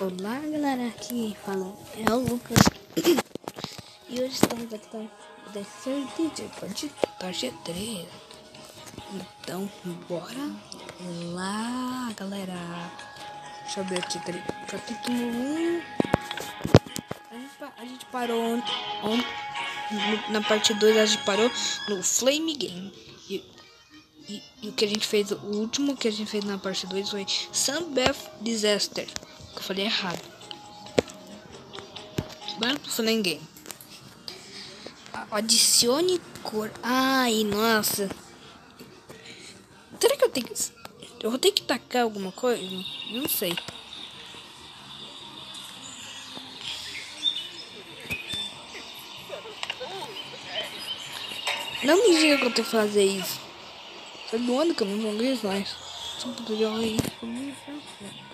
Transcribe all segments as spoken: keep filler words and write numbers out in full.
Olá galera, aqui fala é o Lucas e hoje estamos aqui para o terceiro vídeo de parte três. Então bora lá galera. Deixa eu ver aqui, capítulo um. A gente, a gente parou on, on, na parte dois a gente parou no Flame Game. E, e, e o que a gente fez, o último que a gente fez na parte dois foi Sunbath Disaster. Que eu falei errado. Bora pro Flame Game. Adicione cor. Ai, nossa. Será que eu tenho que... Eu vou ter que tacar alguma coisa? Não sei. Não me diga que eu tenho que fazer isso. Faz do ano que eu não jogo isso mais. Só pra jogar isso.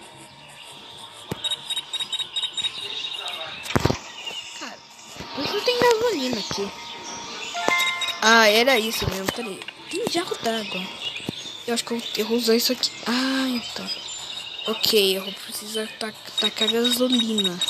Cara, não tem gasolina aqui. Ah, era isso mesmo. Peraí. Tem jarro d'água. Eu acho que eu, eu vou usar isso aqui. Ah, então. Ok, eu vou precisar tacar, tacar gasolina.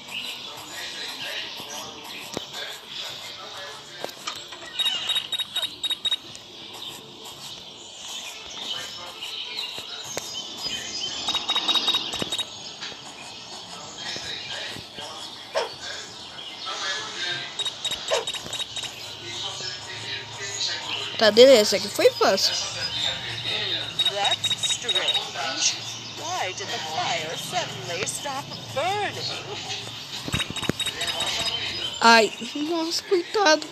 Tá, beleza, aqui foi fácil. That's strange. Why did the fire suddenly stop burning? Ai, nossa, coitado.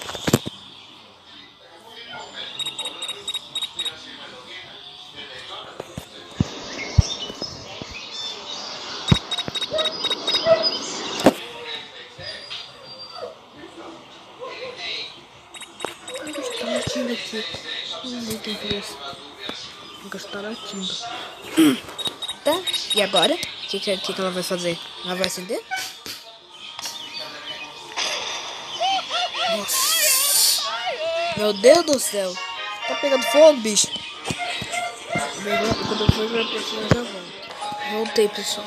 Latindo aqui. Não tem que ver. Nunca está latindo. Tá, e agora? O que, que, que ela vai fazer? Ela vai acender? Nossa. Meu Deus do céu. Tá pegando fogo, bicho. Quando eu for pra pessoa, já volto. Voltei, pessoal.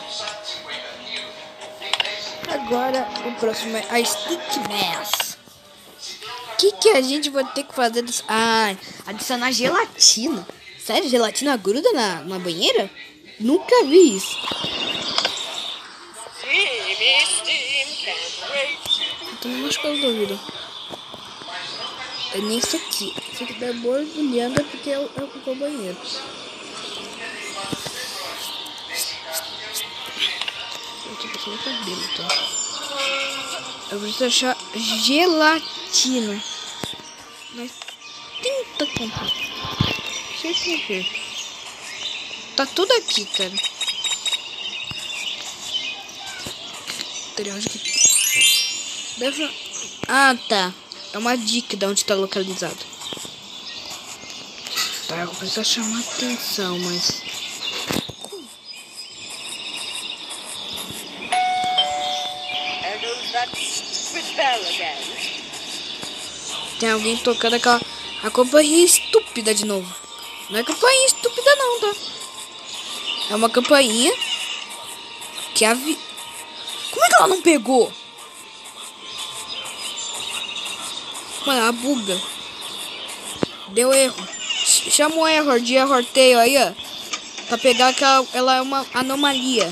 Agora, o próximo é a Stick Mass. O que, que a gente vai ter que fazer? Dos... Ah, adicionar gelatina. Sério? Gelatina gruda na, na banheira? Nunca vi isso. Então não acho que eu duvido. É nesse aqui. Esse aqui tá borbulhando porque é o, é o banheiro. Eu tô passando o cabelo, tá? Eu preciso achar gelatina. Mas tenta comprar. Deixa eu ver. Tá tudo aqui, cara. Onde que... Deve... Ah, tá. É uma dica de onde tá localizado. Tá, eu preciso chamar atenção, mas... Tem alguém tocando aquela a campainha estúpida de novo. Não é campainha estúpida não, tá? É uma campainha que a vi... Como é que ela não pegou? Mano, ela buga. Deu erro. Chama o error de error tail aí, ó. Pra pegar que ela, ela é uma anomalia.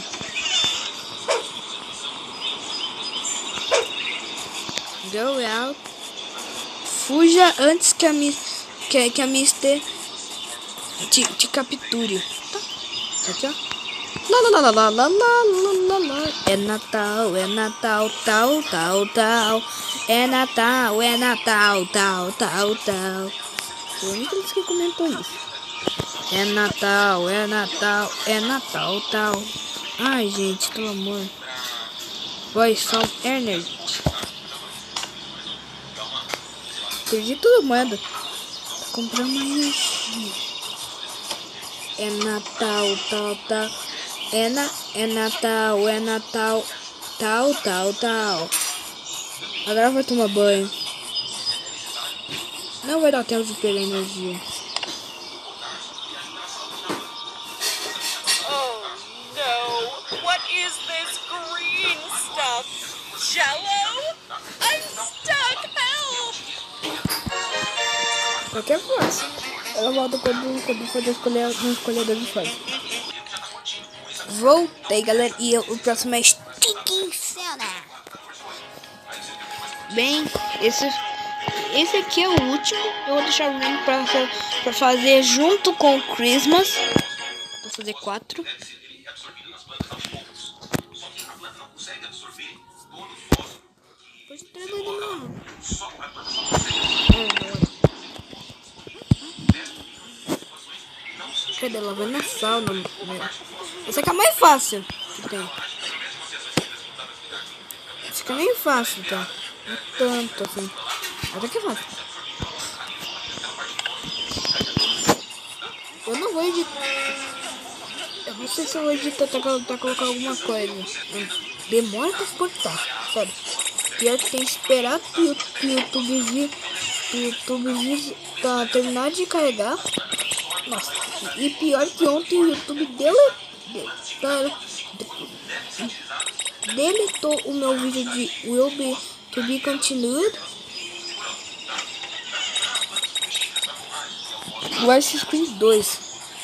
Go out. Fuja antes que a Miss que, que a Mister te, te capture. Tá. Tá aqui, ó. Lá, lá, lá, lá, lá, lá, lá, lá. É Natal, é Natal, tal, tal, tal. É Natal, é Natal, tal, tal, tal. Foi a única vez que comentou isso. É Natal, é Natal, é Natal, tal. Ai, gente, pelo amor. Voice Sound Energy. Perdi toda a moeda. Comprar uma energia. É Natal, tal, tal. É, na, é Natal, é Natal. Tal, tal, tal. Agora vai tomar banho. Não vai dar tempo de pegar energia. Oh no! What is this green stuff? Jello? I'm stuck! Help! Qualquer fase. Ela volta quando, quando for escolher um escolhedor de fase. Voltei, galera. E eu, o próximo é Sticky Soda. Bem, esse, esse aqui é o último. Eu vou deixar o link pra, pra fazer junto com o Christmas. Vou fazer quatro. Pois trema de novo. Cadê? Ela vai na sauna. Essa aqui é a mais fácil que tem. Essa aqui é meio fácil, tá? Não tanto assim. Essa aqui é fácil. Eu não vou editar. Eu não sei se eu vou editar pra, pra colocar alguma coisa. Demora pra exportar, sabe? Pior que tem que esperar pro YouTube vir. Pro YouTube vir tá, terminar de carregar. Nossa, e pior que ontem o YouTube dele, deletou o meu vídeo de Will Be To Be Continued. O Assassin's Creed dois.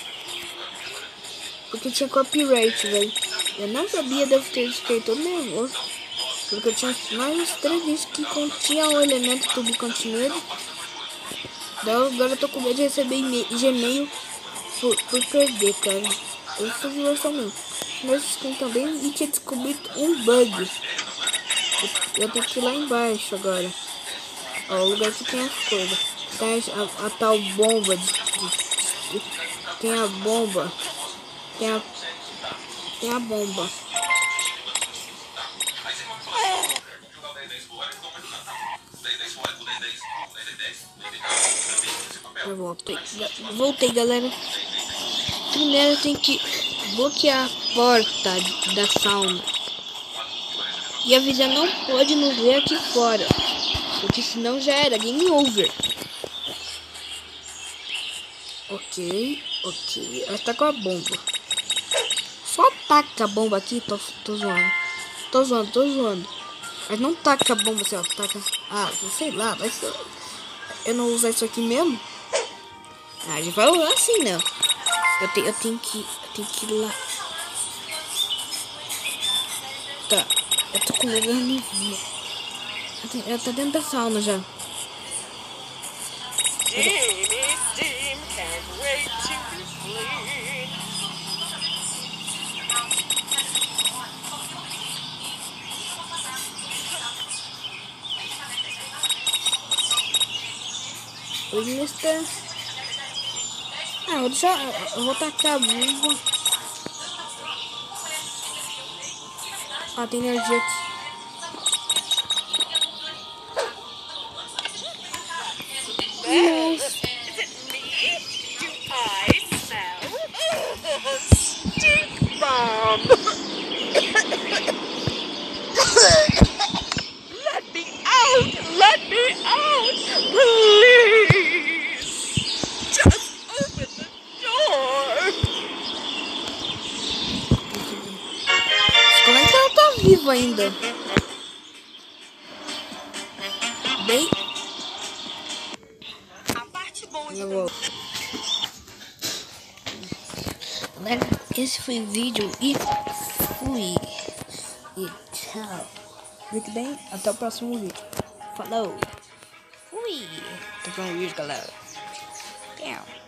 Porque tinha copyright, velho. Eu não sabia, deve ter fiquei todo nervoso. Porque eu tinha mais uns três vídeos que continham o elemento To Be Continued. Agora eu tô com medo de receber Gmail por, por perder, cara. Eu fiz versão mesmo. Mas tem também e tinha descoberto um bug. Eu, eu tenho que ir lá embaixo agora. Ó, o lugar que tem as coisas. Tem a, a, a tal bomba. De, de, de, tem a bomba. Tem a, tem a bomba. Eu voltei. Voltei, galera. Primeiro tem que bloquear a porta da sauna. E a visão não pode nos ver aqui fora. Porque senão já era game over. Ok, ok. Ela tá com a bomba. Só taca a bomba aqui. Tô, tô zoando. Tô zoando, tô zoando. Mas não taca a bomba, assim, ó. Taca. Ah, sei lá, vai ser. Eu não vou usar isso aqui mesmo? Ah, a gente vai usar assim, não. Eu, te, eu tenho que. Eu tenho que ir lá. Tá. Eu tô com medo de me ver. Eu tô dentro da sauna já. Steamy steam, can't wait to be clean. Oi, mister. Ah, eu vou deixar. Eu vou tacar a bomba. Ah, tem energia aqui. Well, is it me? Do I smell? Oh, stink bomb! Let me out! Let me out! Please! Just open the door! Como é que ela tá viva ainda? Bem. Eu vou. Galera, esse foi o vídeo e fui. E tchau. Fique bem, até o próximo vídeo. Falou. Fui. Até o próximo vídeo, galera. Tchau.